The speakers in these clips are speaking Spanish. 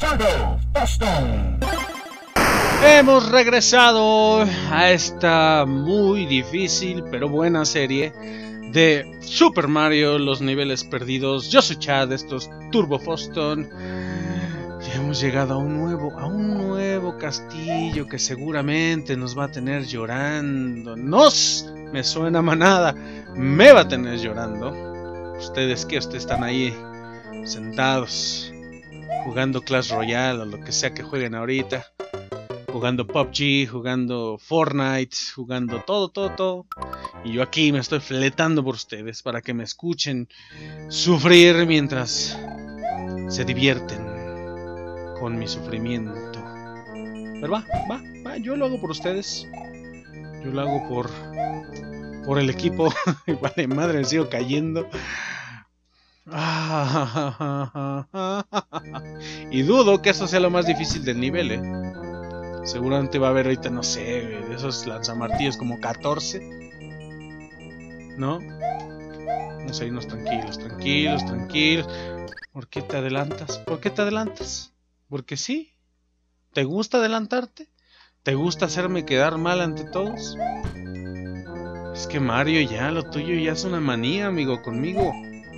Turbo Boston. Hemos regresado a esta muy difícil pero buena serie de Super Mario, los niveles perdidos. Yo soy Chad, esto es Turbo Boston. Y hemos llegado a un nuevo castillo que seguramente nos va a tener llorando. Me suena manada, me va a tener llorando. ¿Ustedes qué? Ustedes están ahí sentados jugando Clash Royale o lo que sea que jueguen ahorita, jugando PUBG, jugando Fortnite, jugando todo. Y yo aquí me estoy fletando por ustedes para que me escuchen sufrir mientras se divierten con mi sufrimiento. Pero va, yo lo hago por ustedes. Yo lo hago por el equipo. Vale, madre, me sigo cayendo. Y dudo que eso sea lo más difícil del nivel, Seguramente va a haber ahorita, no sé, de esos lanzamartillos como 14. ¿No? Vamos a irnos tranquilos. ¿Por qué te adelantas? Porque sí. ¿Te gusta adelantarte? ¿Te gusta hacerme quedar mal ante todos? Es que Mario, ya lo tuyo ya es una manía, amigo, conmigo.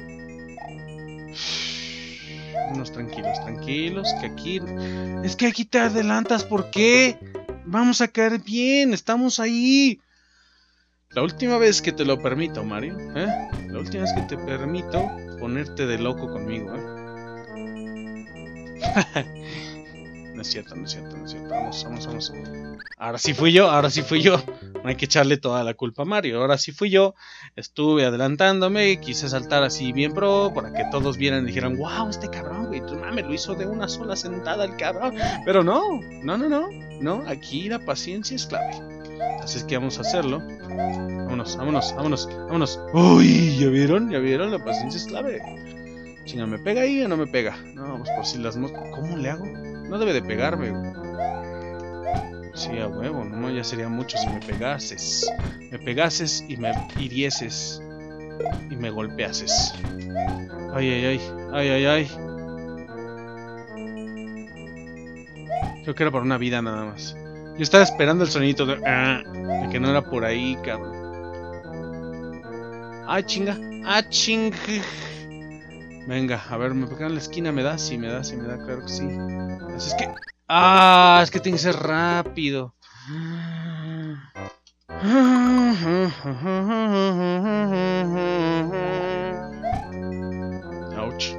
Unos tranquilos, que aquí... Es que aquí te adelantas, ¿por qué? Vamos a caer bien, estamos ahí. La última vez que te lo permito, Mario, La última vez que te permito ponerte de loco conmigo, No es cierto. Vamos. Ahora sí fui yo. No hay que echarle toda la culpa a Mario. Ahora sí fui yo. Estuve adelantándome. Quise saltar así bien pro para que todos vieran y dijeran: wow, este cabrón, güey, tu mames, lo hizo de una sola sentada el cabrón. Pero no. Aquí la paciencia es clave. Así es que vamos a hacerlo. Vámonos. Uy, ¿ya vieron? La paciencia es clave. Chinga, ¿me pega ahí o no me pega? No, pues por si las moscas. ¿Cómo le hago? No debe de pegarme. Sí, a huevo, no, ya sería mucho si me pegases. Me pegases y me hirieses. Y me golpeases. Ay. Creo que era por una vida nada más. Yo estaba esperando el sonidito de que no era por ahí, cabrón. Chinga. Venga, a ver, me pegan en la esquina, ¿me da? Sí, me da, claro que sí. Así es que... es que tiene que ser rápido. Ouch.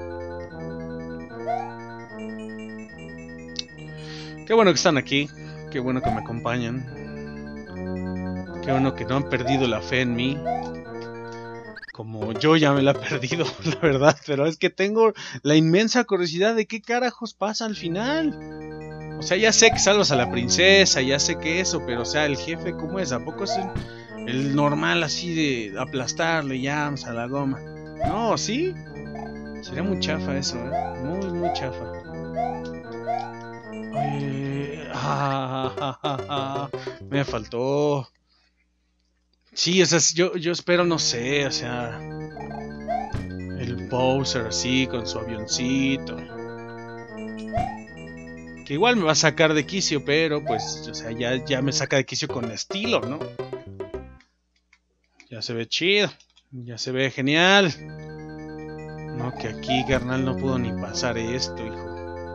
Qué bueno que están aquí. Qué bueno que me acompañan. Qué bueno que no han perdido la fe en mí. Como yo ya me la he perdido, la verdad. Pero es que tengo la inmensa curiosidad de qué carajos pasa al final. O sea, ya sé que salvas a la princesa, ya sé que eso, pero o sea, el jefe, ¿cómo es? ¿A poco es el normal así de aplastarle ya a la goma? No, ¿sí? Sería muy chafa eso, muy chafa. Me faltó. Sí, o sea, yo espero, no sé, o sea, el Bowser así con su avioncito. Que igual me va a sacar de quicio, pero pues, o sea, ya me saca de quicio con estilo, ¿no? Ya se ve chido, ya se ve genial. No, que aquí, carnal, no pudo ni pasar esto, hijo.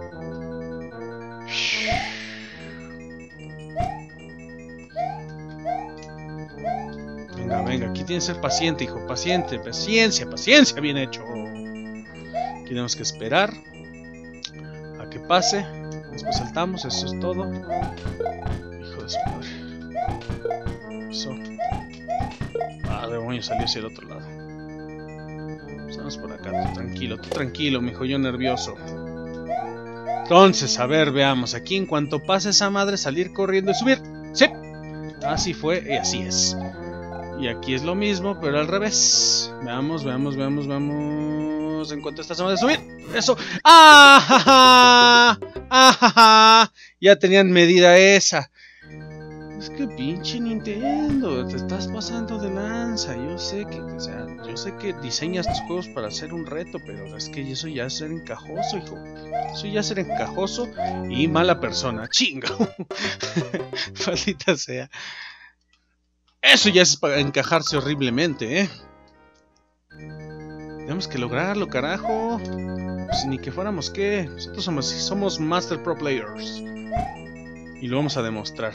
Venga, aquí tienes que ser paciente, hijo, paciencia, bien hecho. Aquí tenemos que esperar a que pase. Después saltamos, eso es todo. Hijo de su madre. Eso. Demonios, salió hacia el otro lado. Vamos por acá, tú tranquilo, mijo, yo nervioso. Entonces, a ver, veamos. Aquí en cuanto pase esa madre, salir corriendo y subir. Sí. Así fue y así es. Y aquí es lo mismo, pero al revés. Veamos. En cuanto esta madre subir. Eso. Ya tenían medida esa. Es que pinche Nintendo, te estás pasando de lanza. Yo sé que diseñas tus juegos para hacer un reto, pero es que eso ya es ser encajoso, hijo. Eso ya es ser encajoso y mala persona. Chinga. Maldita sea. Eso ya es para encajarse horriblemente, Tenemos que lograrlo, carajo. Pues ni que fuéramos qué. Nosotros somos Master Pro Players. Y lo vamos a demostrar.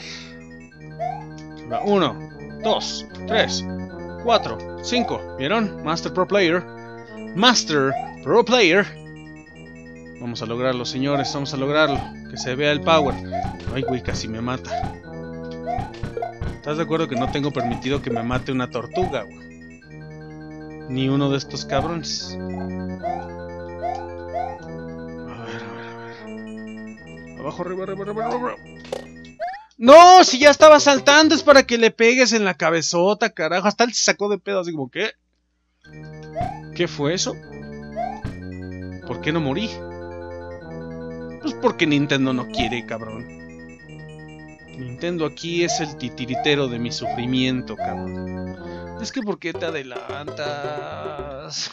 1, 2, 3, 4, 5. ¿Vieron? Master Pro Player. Master Pro Player. Vamos a lograrlo, señores. Vamos a lograrlo. Que se vea el power. Ay, güey, casi me mata. ¿Estás de acuerdo que no tengo permitido que me mate una tortuga, güey? Ni uno de estos cabrones. A ver. Abajo, arriba. ¡No! Si ya estaba saltando, es para que le pegues en la cabezota, carajo. Hasta él se sacó de pedo, así como, ¿qué? ¿Qué fue eso? ¿Por qué no morí? Pues porque Nintendo no quiere, cabrón. Nintendo aquí es el titiritero de mi sufrimiento, cabrón. Es que ¿por qué te adelantas?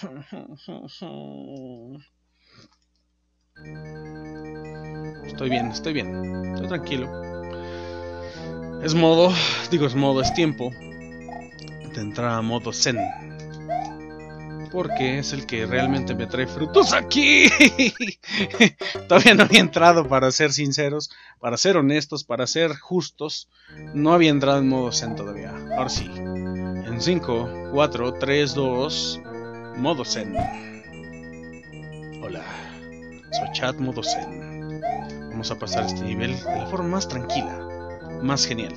Estoy bien. Estoy tranquilo. Es tiempo de entrar a modo zen. Porque es el que realmente me trae frutos aquí. Todavía no había entrado, para ser sinceros, para ser honestos, para ser justos. No había entrado en modo zen todavía. Ahora sí. En 5, 4, 3, 2, modo zen. Hola, soy Chad modo zen. Vamos a pasar este nivel de la forma más tranquila, más genial.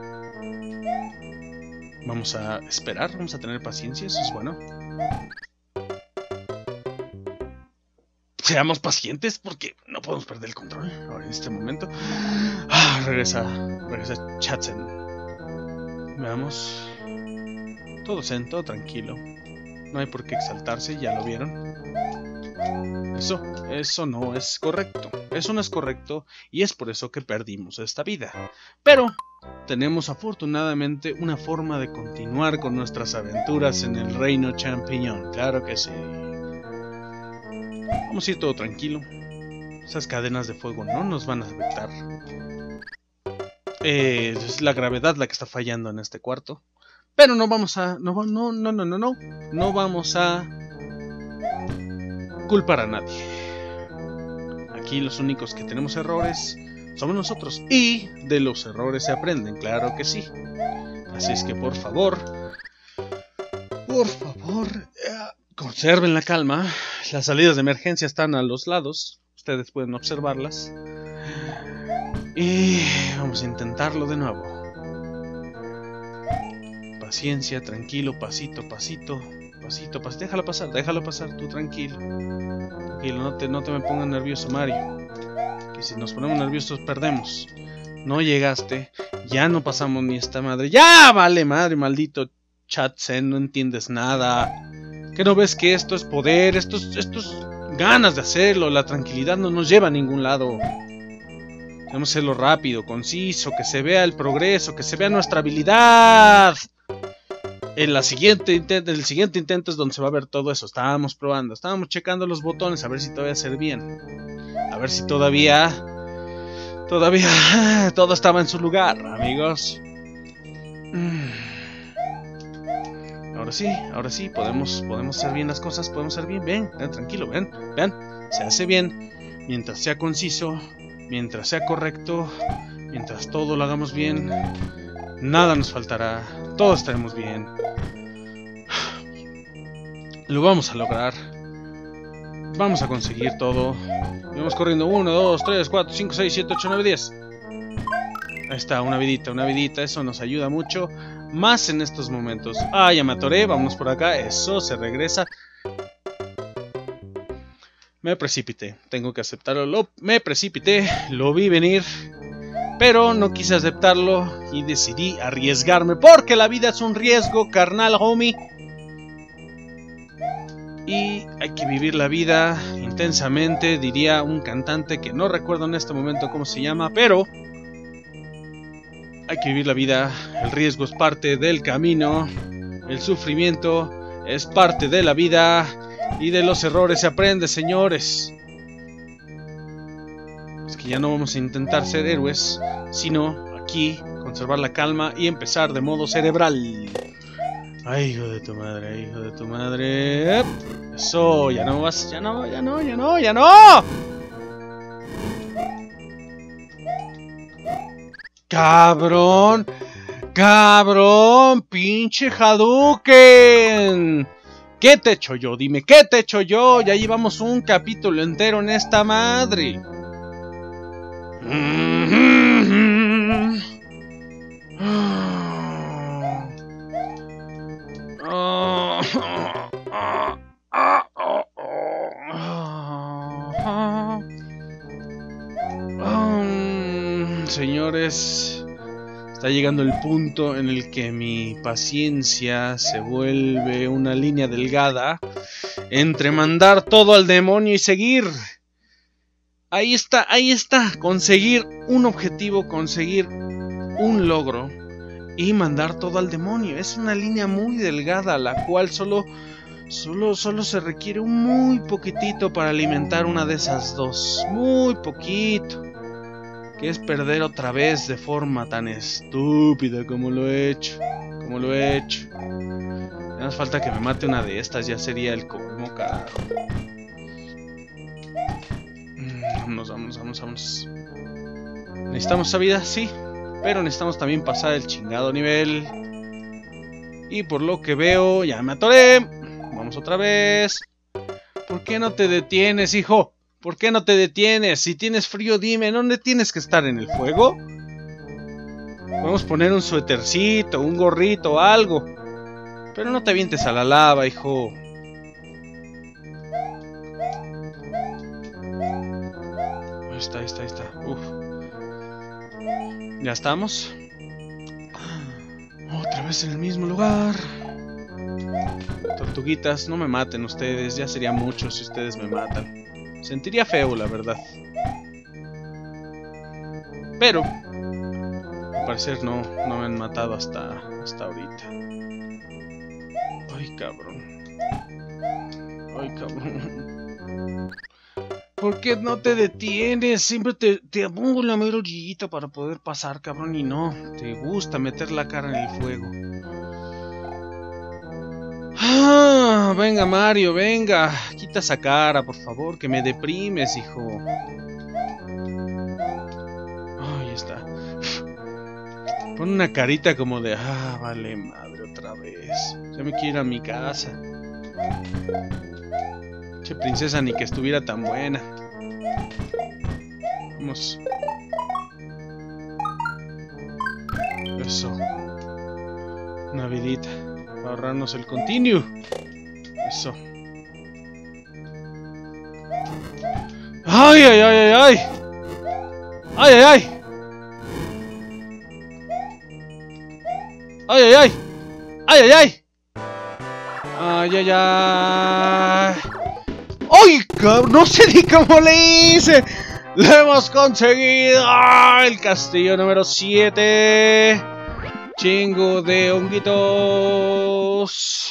Vamos a esperar, vamos a tener paciencia, eso es bueno. Seamos pacientes porque no podemos perder el control ahora en este momento. Regresa Chatsen. Veamos. Todo zen, todo tranquilo. No hay por qué exaltarse, ya lo vieron. Eso no es correcto. Eso no es correcto y es por eso que perdimos esta vida. Pero tenemos afortunadamente una forma de continuar con nuestras aventuras en el reino champiñón. Claro que sí. Vamos a ir todo tranquilo. Esas cadenas de fuego no nos van a afectar. Es la gravedad la que está fallando en este cuarto. Pero no vamos a... No vamos a culpar a nadie. Aquí los únicos que tenemos errores somos nosotros. Y de los errores se aprenden, claro que sí. Así es que por favor, conserven la calma. Las salidas de emergencia están a los lados. Ustedes pueden observarlas. Y vamos a intentarlo de nuevo. Paciencia, tranquilo, pasito. Déjalo pasar, tú tranquilo. No te me pongas nervioso, Mario. Que si nos ponemos nerviosos perdemos. No llegaste, ya no pasamos ni esta madre. ¡Ya! Vale, madre, maldito Chatsen, no entiendes nada. ¿Qué no ves que esto es poder? Esto es ganas de hacerlo. La tranquilidad no nos lleva a ningún lado. Debemos hacerlo rápido, conciso, que se vea el progreso, que se vea nuestra habilidad. El siguiente intento es donde se va a ver todo eso. Estábamos probando, estábamos checando los botones a ver si todavía servían. A ver si todavía todo estaba en su lugar, amigos. Ahora sí, podemos hacer bien las cosas, podemos hacer bien. Ven, tranquilo, vean, se hace bien mientras sea conciso, mientras sea correcto, mientras todo lo hagamos bien. Nada nos faltará, todos estaremos bien. Lo vamos a lograr. Vamos a conseguir todo. Vamos corriendo. 1, 2, 3, 4, 5, 6, 7, 8, 9, 10. Ahí está, una vidita. Eso nos ayuda mucho. Más en estos momentos. Ah, ya me atoré. Vámonos por acá. Eso, se regresa. Me precipité. Tengo que aceptarlo. Me precipité. Lo vi venir. Pero no quise aceptarlo. Y decidí arriesgarme. Porque la vida es un riesgo, carnal, homie. Y hay que vivir la vida intensamente, diría un cantante que no recuerdo en este momento cómo se llama, pero Hay que vivir la vida. El riesgo es parte del camino. El sufrimiento es parte de la vida. Y de los errores se aprende, señores. Es que ya no vamos a intentar ser héroes, sino aquí conservar la calma y empezar de modo cerebral. Ay, hijo de tu madre, hijo de tu madre. Eso, ya no vas, ya no. Cabrón, pinche Hadouken. ¿Qué te he hecho yo? Dime, ¿qué te he hecho yo? Ya llevamos un capítulo entero en esta madre. Señores, está llegando el punto en el que mi paciencia se vuelve una línea delgada entre mandar todo al demonio y seguir. Ahí está, conseguir un objetivo, conseguir un logro y mandar todo al demonio. Es una línea muy delgada, la cual solo se requiere un muy poquitito para alimentar una de esas dos. Muy poquito. Que es perder otra vez de forma tan estúpida como lo he hecho. No hace falta que me mate una de estas, ya sería el colmo, carajo. Vamos. Necesitamos esa vida, sí, pero necesitamos también pasar el chingado nivel. Y por lo que veo, ya me atoré. Vamos otra vez. ¿Por qué no te detienes, hijo? ¿Por qué no te detienes? Si tienes frío, dime, ¿dónde tienes que estar? ¿En el fuego? Podemos poner un suétercito, un gorrito, algo. Pero no te avientes a la lava, hijo. Ahí está. Uf. Ya estamos. Otra vez en el mismo lugar. Tortuguitas, no me maten ustedes. Ya sería mucho si ustedes me matan. Sentiría feo, la verdad. Pero al parecer no me han matado hasta ahorita. Ay, cabrón. ¿Por qué no te detienes? Siempre te pongo la mera orillita para poder pasar, cabrón, y no. Te gusta meter la cara en el fuego. Ah, venga, Mario, venga. Quita esa cara, por favor, que me deprimes, hijo. Ahí está. Pon una carita como de... Ah, vale, madre, otra vez. Ya me quiero ir a mi casa. Che, princesa, ni que estuviera tan buena. Vamos. Eso. Una vidita. Para ahorrarnos el continuo. Eso. ¡Ay! ¡Ay! ¡Ay, cabrón! No sé ni cómo le hice. ¡Lo hemos conseguido! El castillo número 7. Chingo de honguitos.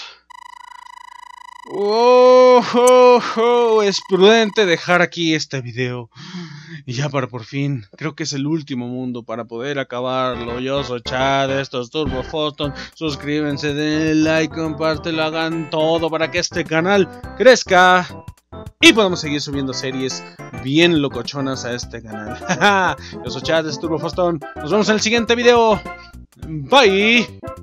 Es prudente dejar aquí este video. Y ya para por fin, creo que es el último mundo para poder acabarlo. Yo soy Chad, esto es Turbo Foston. Suscríbanse, denle like, compártelo, hagan todo para que este canal crezca y podamos seguir subiendo series bien locochonas a este canal. Yo soy Chad, esto es Turbo Foston. Nos vemos en el siguiente video. Bye.